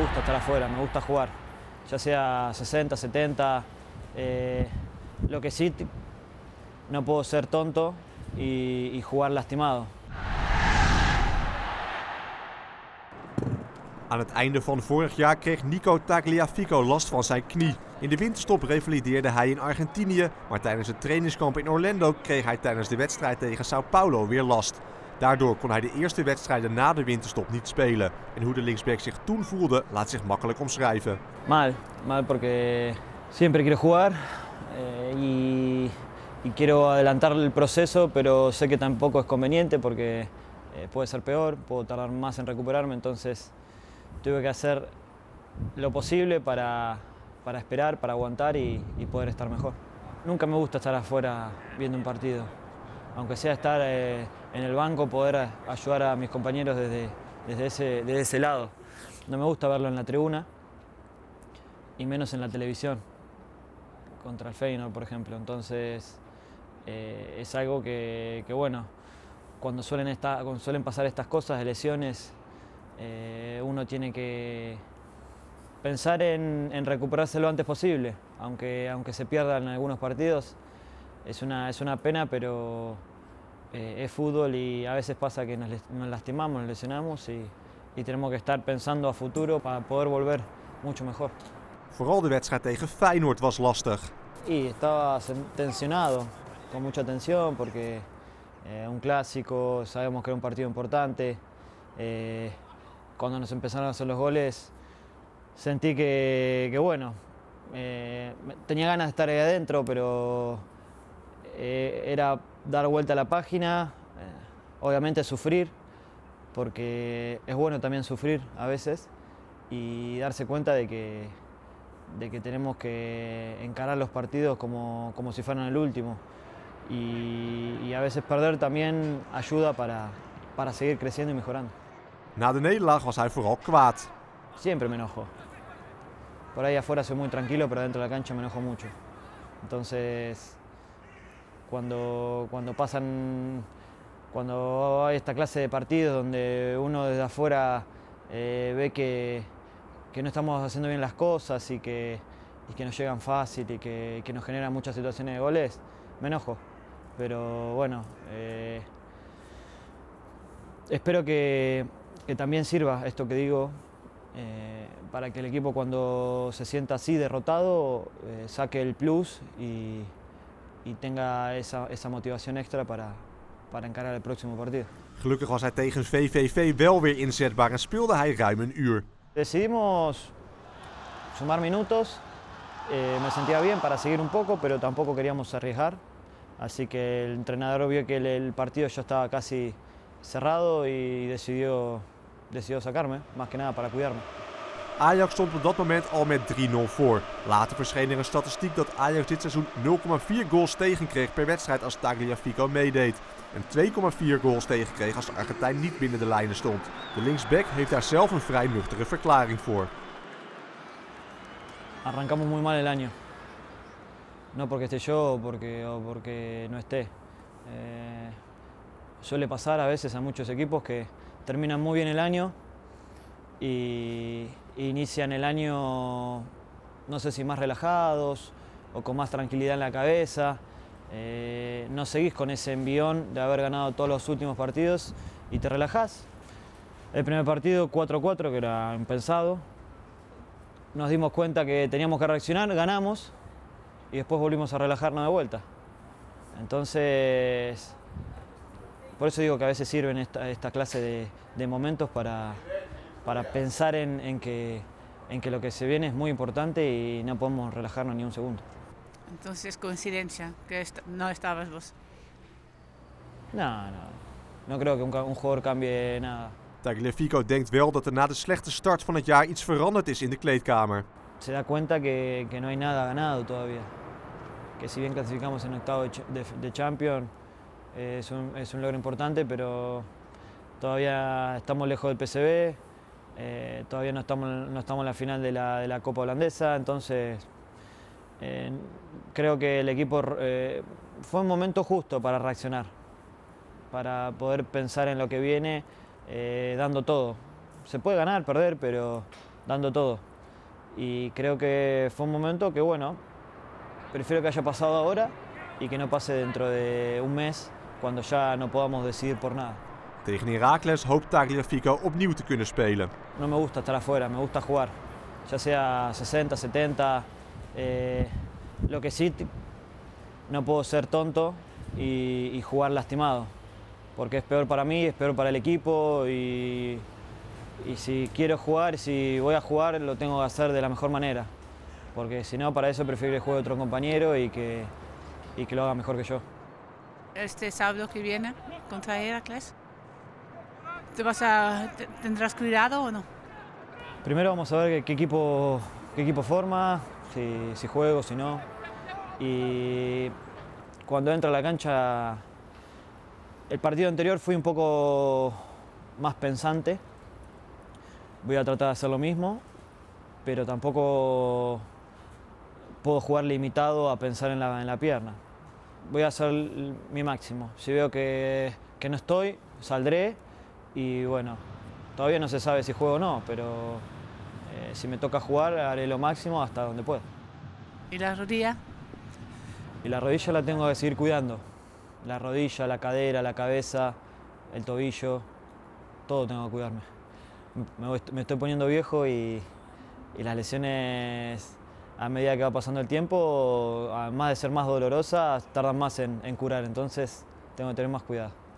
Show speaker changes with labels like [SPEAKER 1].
[SPEAKER 1] gusta estar afuera, me gusta jugar, ya sea 60, 70. Lo que sí, no puedo ser tonto y jugar lastimado.
[SPEAKER 2] Aan het einde van vorig jaar kreeg Nico Tagliafico last van zijn knie. In de winterstop revalideerde hij in Argentinië, maar tijdens het trainingskamp in Orlando kreeg hij tijdens de wedstrijd tegen Sao Paulo weer last. Daardoor kon hij de eerste wedstrijden na de winterstop niet spelen. En hoe de linksback zich toen voelde, laat zich makkelijk omschrijven.
[SPEAKER 1] Mal porque siempre quiero jugar y quiero adelantar el proceso, pero sé que tampoco es conveniente porque puede ser peor, puedo tardar más en recuperarme, entonces tuve que hacer lo posible para esperar, para aguantar y poder estar mejor. Nunca me gusta estar afuera viendo un partido, aunque sea estar en el banco, poder ayudar a mis compañeros desde ese lado. No me gusta verlo en la tribuna y menos en la televisión, contra el Feyenoord, por ejemplo. Entonces es algo que bueno, cuando suelen pasar estas cosas de lesiones, uno tiene que pensar en recuperarse lo antes posible, aunque se pierdan algunos partidos. Es una pena, pero es fútbol y a veces pasa que nos lastimamos, nos lesionamos y tenemos que estar pensando a futuro para poder volver mucho mejor.
[SPEAKER 2] Vooral de wedstrijd tegen Feyenoord was lastig.
[SPEAKER 1] Y estaba tensionado, con mucha tensión, porque un clásico, sabemos que era un partido importante. Cuando nos empezaron a hacer los goles, sentí que bueno, tenía ganas de estar ahí adentro, pero era dar vuelta a la página, obviamente sufrir, porque es bueno también sufrir a veces y darse cuenta de que tenemos que encarar los partidos como si fueran el último. Y a veces perder también ayuda para seguir creciendo y mejorando.
[SPEAKER 2] Na de nederlaag was hij vooral kwaad.
[SPEAKER 1] Siempre me enojo. Por ahí afuera soy muy tranquilo, pero dentro de la cancha me enojo mucho. Entonces, cuando hay esta clase de partidos donde uno desde afuera ve que no estamos haciendo bien las cosas y que nos llegan fácil y que nos generan muchas situaciones de goles, me enojo. Pero bueno, espero que también sirva esto que digo para que el equipo, cuando se sienta así derrotado, saque el plus y tenga esa motivación extra para encarar el próximo partido.
[SPEAKER 2] Gelukkig was hij tegen VVV wel weer inzetbaar en speelde hij ruim een uur.
[SPEAKER 1] Decidimos sumar minutos, me sentía bien para seguir un poco, pero tampoco queríamos arriesgar, así que el entrenador vio que el partido ya estaba casi cerrado y decidió sacarme, más que nada para cuidarme.
[SPEAKER 2] Ajax stond op dat moment al met 3-0 voor. Later verscheen er een statistiek dat Ajax dit seizoen 0,4 goals tegenkreeg per wedstrijd als Tagliafico meedeed. En 2,4 goals tegenkreeg als de Argentijn niet binnen de lijnen stond. De linksback heeft daar zelf een vrij nuchtere verklaring voor.
[SPEAKER 1] Arrancamos muy mal el año. No porque esté yo o porque no esté. Suele pasar a veces a muchos equipos que terminan muy bien el año y inician el año, no sé si más relajados o con más tranquilidad en la cabeza. No seguís con ese envión de haber ganado todos los últimos partidos y te relajás. El primer partido 4-4, que era impensado. Nos dimos cuenta que teníamos que reaccionar, ganamos y después volvimos a relajarnos de vuelta. Entonces, por eso digo que a veces sirven esta clase de momentos para pensar en que lo que se viene es muy importante y no podemos relajarnos ni un segundo.
[SPEAKER 3] Entonces, coincidencia, que no estabas vos.
[SPEAKER 1] No creo que un jugador cambie nada.
[SPEAKER 2] Tagliafico denkt wel dat er na de slechte start van het jaar iets veranderd is in de kleedkamer.
[SPEAKER 1] Se da cuenta que no hay nada ganado todavía. Que si bien clasificamos en octavo de Champions, es un logro importante, pero todavía estamos lejos del PSV, todavía no estamos en la final de la Copa Holandesa, entonces creo que el equipo fue un momento justo para reaccionar, para poder pensar en lo que viene, dando todo. Se puede ganar, perder, pero dando todo. Y creo que fue un momento que, bueno, prefiero que haya pasado ahora y que no pase dentro de un mes, cuando ya no podamos decidir por nada.
[SPEAKER 2] Tegen Heracles hoopt Tagliafico opnieuw te kunnen spelen.
[SPEAKER 1] No me gusta estar afuera, me gusta jugar, ya sea 60, 70. Lo que sí, no puedo ser tonto y jugar lastimado, porque es peor para mí, es peor para el equipo y si quiero jugar, si voy a jugar, lo tengo que hacer de la mejor manera, porque si no, para eso prefiero que juegue otro compañero y que lo haga mejor que yo.
[SPEAKER 3] Este sábado que viene contra Heracles, ¿tendrás cuidado o no?
[SPEAKER 1] Primero vamos a ver qué equipo forma, si juego, si no. Y cuando entro a la cancha, el partido anterior fui un poco más pensante. Voy a tratar de hacer lo mismo, pero tampoco puedo jugar limitado a pensar en la pierna. Voy a hacer mi máximo. Si veo que no estoy, saldré y bueno, todavía no se sabe si juego o no, pero si me toca jugar haré lo máximo hasta donde pueda.
[SPEAKER 3] ¿Y la rodilla?
[SPEAKER 1] Y la rodilla la tengo que seguir cuidando. La rodilla, la cadera, la cabeza, el tobillo, todo tengo que cuidarme. Me estoy poniendo viejo y las lesiones, a medida que va pasando el tiempo, además de ser más dolorosas, tardan más en curar, entonces tengo que tener más cuidado.